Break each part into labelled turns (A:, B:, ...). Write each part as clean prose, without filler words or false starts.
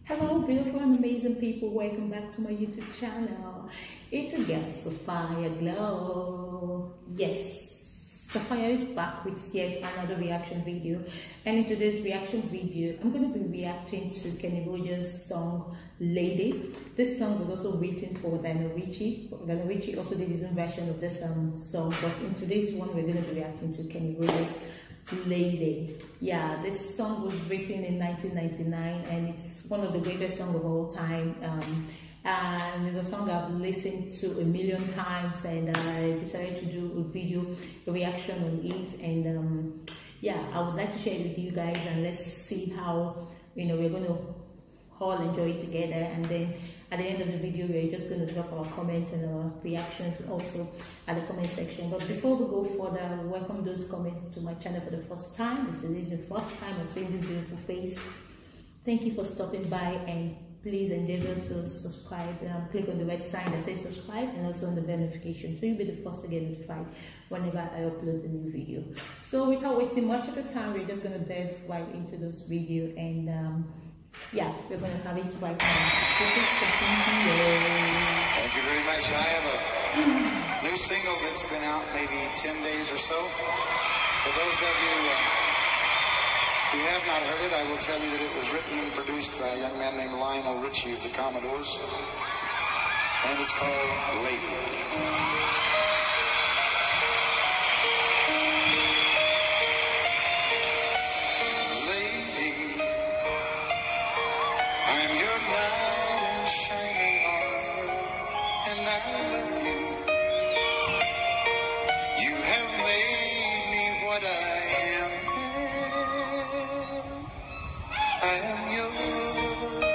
A: Hello, beautiful and amazing people. Welcome back to my YouTube channel. It's a girl, Sophia Glow. Yes, Sophia is back with yet another reaction video. And in today's reaction video, I'm going to be reacting to Kenny Rogers' song Lady. This song was also written for Lionel Richie. Lionel Richie also did his own version of this song, but in today's one, we're going to be reacting to Kenny Rogers' Lady. Yeah, this song was written in 1999 and it's one of the greatest songs of all time, and it's a song I've listened to a million times, and I decided to do a reaction on it. And yeah, I would like to share it with you guys, and let's see how we're going to all enjoy it together. And then at the end of the video, we're just going to drop our comments and our reactions also at the comment section. But before we go further, welcome those comments to my channel for the first time. If this is the first time of seeing this beautiful face, thank you for stopping by, and please endeavor to subscribe. Click on the red sign that says subscribe, and also on the bell notification, so you'll be the first to get notified whenever I upload a new video. So without wasting much of the time, we're just going to dive right into this video, and yeah, we're going to have it right now.
B: Thank you very much. I have a new single that's been out maybe 10 days or so. For those of you who have not heard it, I will tell you that it was written and produced by a young man named Lionel Richie of the Commodores. And it's called Lady. Shining armor, and I love you. You have made me what I am. I am yours.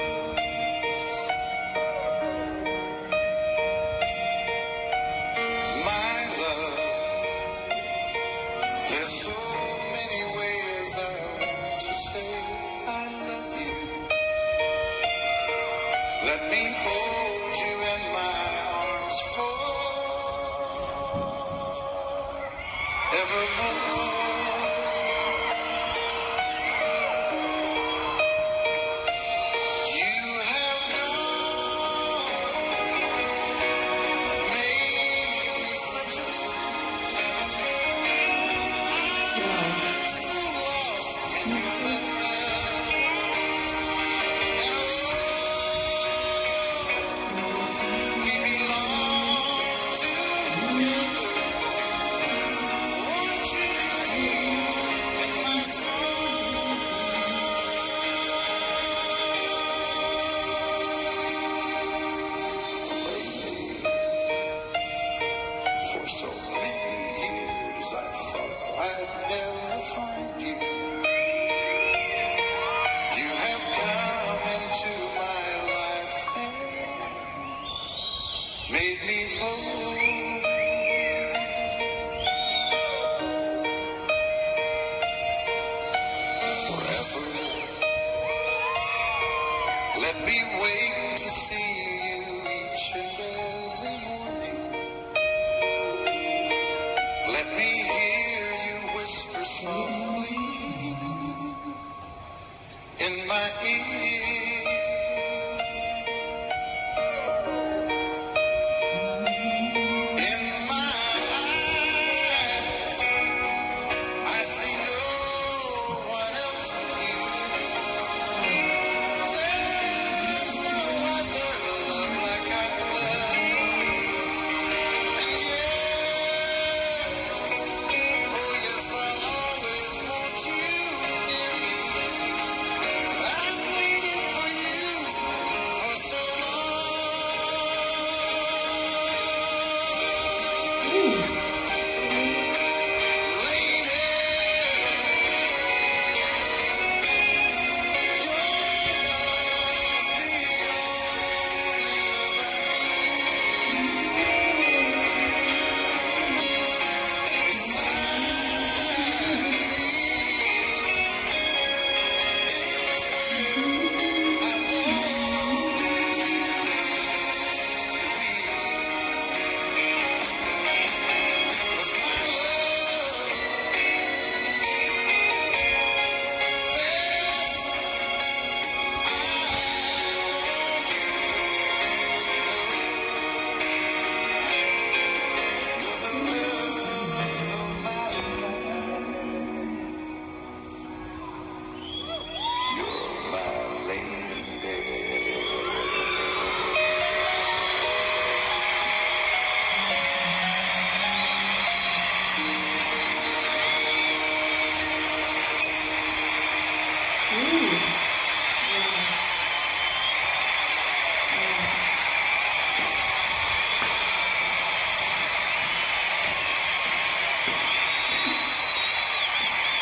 B: My love, there's so many ways I want to say I love you. Let me hold you in my arms forevermore. You have made me such a fool. I'm so lost in your love. For so many years I thought I'd never find you. You have come into my life and made me whole. Forever, let me wait to see you each and every morning. Let me hear you whisper softly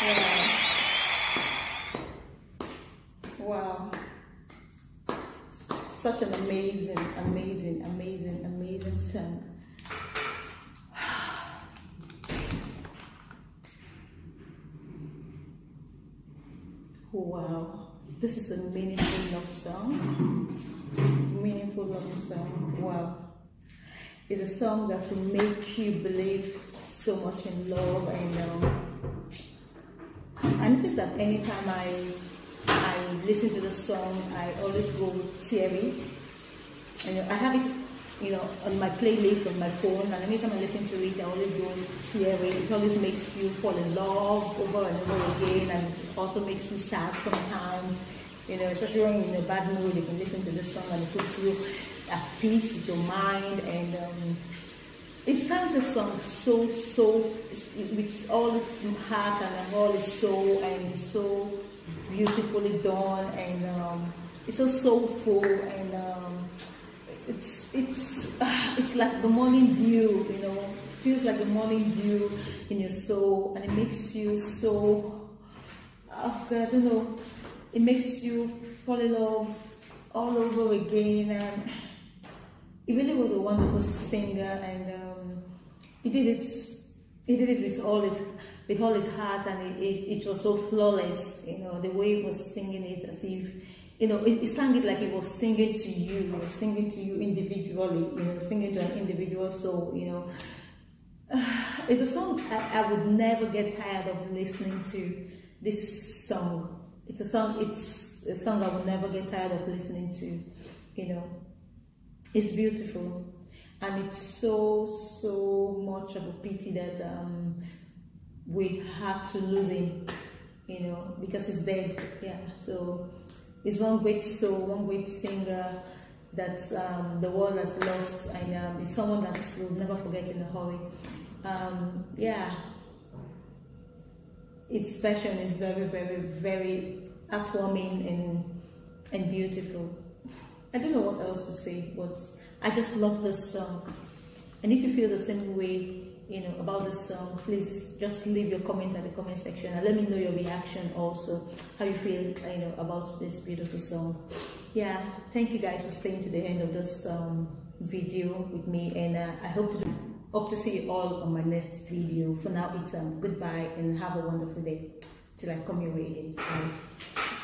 A: Wow. Such an amazing, amazing, amazing, amazing song. Wow. This is a meaningful love song. Meaningful love song. Wow. It's a song that will make you believe so much in love, and I notice that anytime I listen to the song, I always go teary. And I have it, on my playlist on my phone, and anytime I listen to it, I always go teary. It always makes you fall in love over and over again, and it also makes you sad sometimes. Especially when you're in a bad mood, you can listen to this song and it puts you at peace with your mind. And it sang the song so with all its heart and all its soul, and so beautifully done, and it's so soulful, and it's like the morning dew, feels like the morning dew in your soul, and it makes you so, oh God, I don't know, it makes you fall in love all over again. And he really was a wonderful singer, and he did it with all his heart, and it was so flawless. The way he was singing it, as if he sang it like he was singing to you. He was singing to you individually. Singing to an individual soul. It's a song I would never get tired of listening to. This song. It's a song I would never get tired of listening to. It's beautiful, and it's so much of a pity that we had to lose him, because he's dead. Yeah, so he's one great soul, one great singer that the world has lost, and it's someone that we'll never forget in a hurry. Yeah, its version is very, very, very heartwarming and beautiful. I don't know what else to say, but I just love this song. And if you feel the same way, about this song, please just leave your comment at the comment section and let me know your reaction also, how you feel, about this beautiful song. Yeah, thank you guys for staying to the end of this video with me, and I hope to see you all on my next video. For now, it's goodbye and have a wonderful day till I come your way again. Bye.